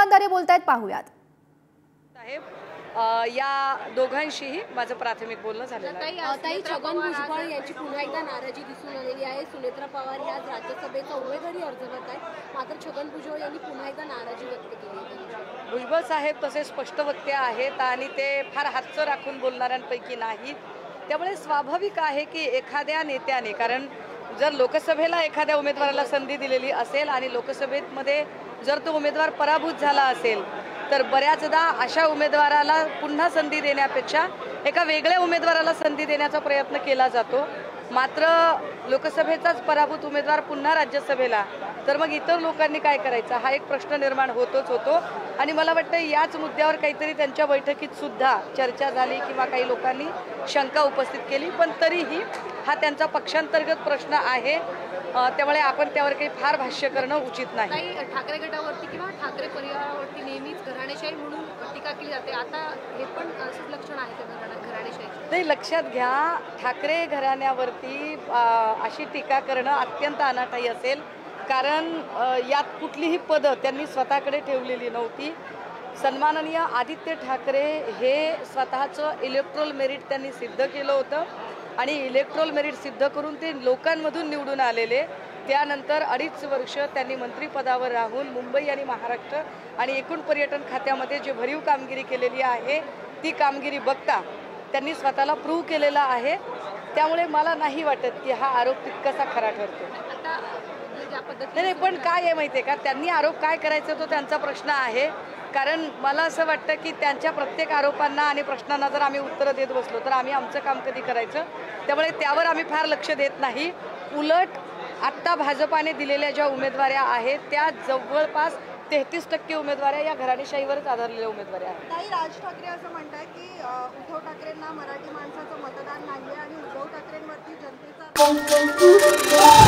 अंधारे बोलतायत, पाहूयात। साहेब, या दोघांशीही माझं प्राथमिक बोलणं झालेलं आहे। ताई, छगन भुजबळ यांची पुन्हा एकदा नाराजी दिसून आलेली आहे। सुनेत्रा पवार या राज्यसभेचा उमेदवारी अर्ज करत आहेत, मात्र छगन भुजबळ यांनी पुन्हा एकदा नाराजी व्यक्त केली आहे। भुजबळ साहेब तसे स्पष्ट वक्ते आहेत आणि ते फार हातचं राखून बोलणाऱ्यांपैकी नाहीत। त्यामुळे स्वाभाविक आहे की एखाद्या नेत्याने, कारण जर लोकसभेला एखाद्या उमेदवाराला संधी दिलेली असेल आणि लोकसभेमध्ये जर तो उमेदवार पराभूत झाला असेल तर बऱ्याचदा अशा उमेदवाराला पुन्हा संधी देण्यापेक्षा एका वेगळ्या उमेदवाराला संधी देण्याचा प्रयत्न केला जातो। मात्र लोकसभेचाच पराभूत उमेदवार पुन्हा राज्यसभेला, तर मग इतर लोकांनी काय करायचं हा एक प्रश्न निर्माण होतो। आणि मला वाटतं याच मुद्द्यावर काहीतरी त्यांच्या बैठकीत सुद्धा चर्चा झाली किंवा काही लोकांनी शंका उपस्थित केली, पण तरीही हा त्यांचा पक्षांतर्गत प्रश्न आहे, त्यामुळे आपण त्यावर काही फार भाष्य करणं उचित नाही। ठाकरे गटावरती किंवा ठाकरे परिवारावरती नेहमीच घराणेशाही म्हणून टीका केली जाते, आता हे पण असंच लक्षण आहे घराणेशाही? नाही, लक्षात घ्या, ठाकरे घराण्यावरती अशी टीका करणं अत्यंत अनाठायी असेल, कारण यात कुठलीही पदं त्यांनी स्वतःकडे ठेवलेली नव्हती। सन्माननीय आदित्य ठाकरे हे स्वतःचं इलेक्ट्रोल मेरिट त्यांनी सिद्ध केलं होतं आणि इलेक्ट्रोल मेरिट सिद्ध करून ते लोकांमधून निवडून आलेले। त्यानंतर 2.5 वर्ष त्यांनी मंत्रिपदावर राहून मुंबई आणि महाराष्ट्र आणि एकूण पर्यटन खात्यामध्ये जे भरीव कामगिरी केलेली आहे ती कामगिरी बघता त्यांनी स्वतःला प्रूव्ह केलेला आहे। त्यामुळे मला नाही वाटत की हा आरोप तितकासा खरा ठरतो। नाही, पण काय आहे माहिती आहे का, त्यांनी आरोप काय करायचा तो त्यांचा प्रश्न आहे, कारण मला असं वाटतं की त्यांच्या प्रत्येक आरोपांना आणि प्रश्नांना जर आम्ही उत्तरं देत बसलो तर आम्ही आमचं काम कधी करायचं, त्यामुळे त्यावर आम्ही फार लक्ष देत नाही। उलट आत्ता भाजपाने दिलेल्या ज्या उमेदवाऱ्या आहेत त्या जवळपास 33% उमेदवाऱ्या या घराणेशाहीवरच आधारलेल्या उमेदवाऱ्या आहेत। ताई, राज ठाकरे असं म्हणतात की उद्धव ठाकरेंना मराठी माणसाचं मतदान नाही आणि उद्धव ठाकरेंवरती जनतेचा